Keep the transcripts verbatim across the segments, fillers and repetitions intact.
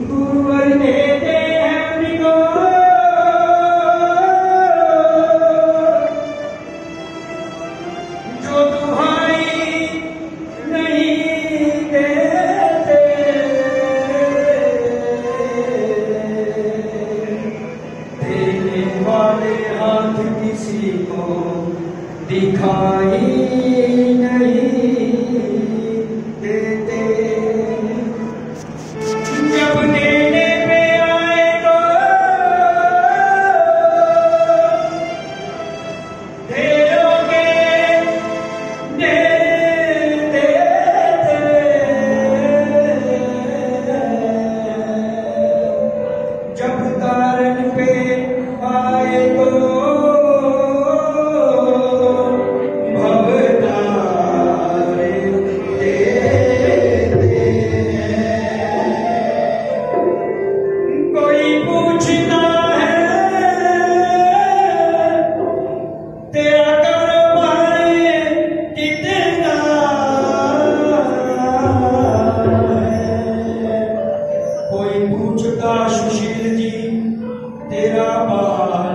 गुरुवर देते हैं उनको जो दुहाई नहीं देते। देने वाले हाथ किसी को दिखाई नहीं देते। जब देने पे आए तो देरोगे दे देते। जब तारन पे आए तो सुशील जी तेरा बाल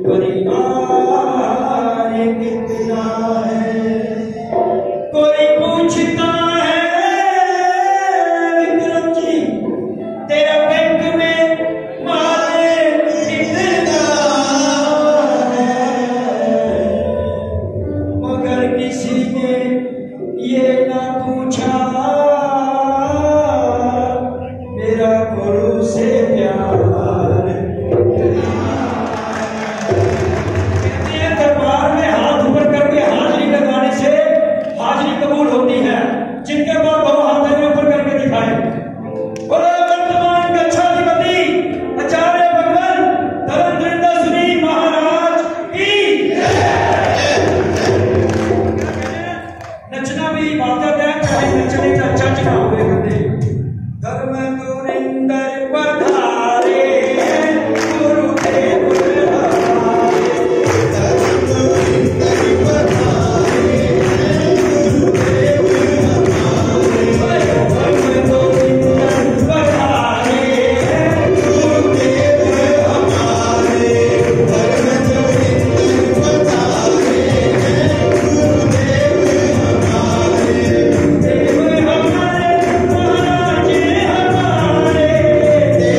परिवार कितना है। कोई पूछता है विक्रम जी तेरा बैंक में माल कितना है। मगर किसी ने ये ना पूछा मेरा गुरु से प्यार। कहते हैं दरबार में हाथ ऊपर करके हाजिरी लगवाने से हाजिरी कबूल होती है। जिनके पास दो हाथ में ऊपर करके दिखाए। बोलो वर्तमान कक्षाधिपति आचार्य भगवान धर्मचंद्र श्री महाराज की। नचना भी इबादत है, चाहे नचने का चर्च ना हुए करते। धर्म तुरिंदर पधारे गुरुदेव हमारे। धर्म तुरिंदर पधारे गुरुदेव हमारे। धर्म तुरिंदर पधारे गुरुदेव हमारे। धर्म तुरिंदर पधारे गुरुदेव हमारे। देव हमारे महाराज हमारे।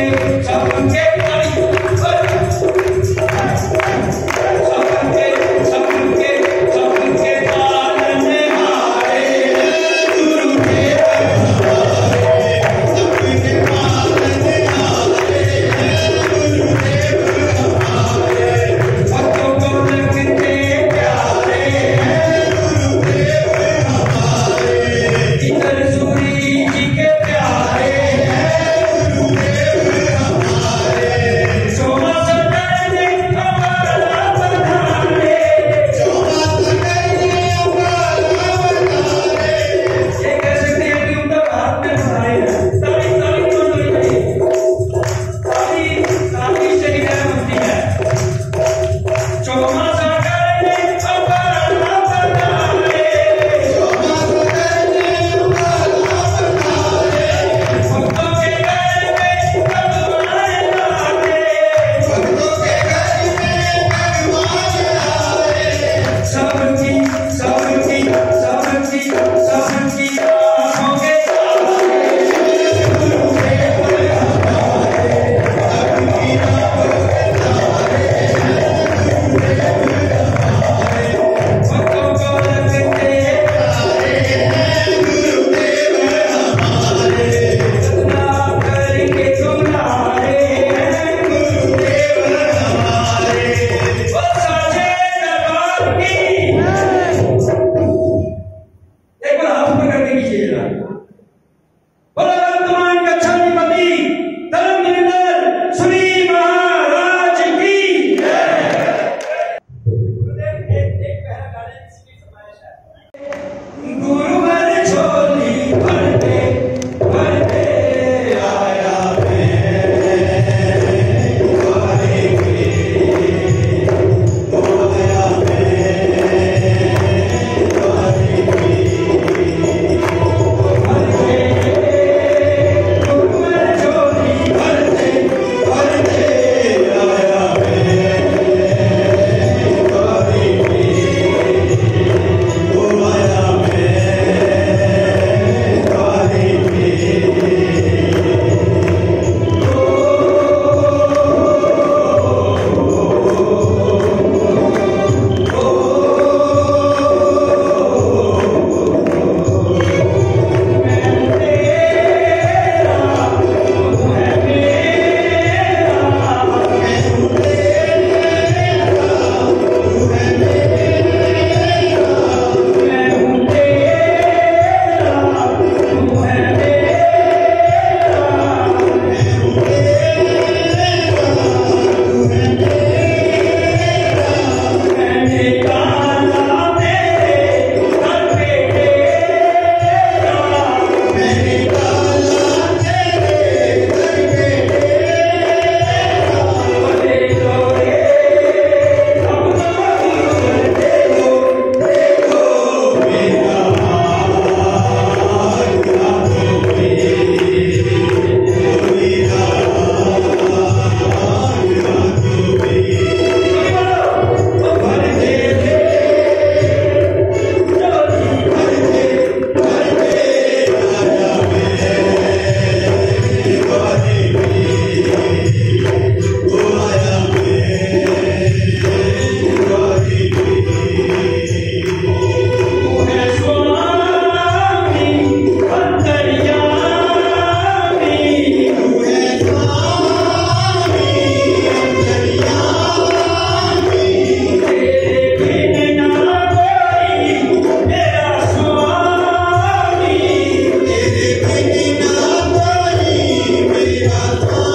Sathiya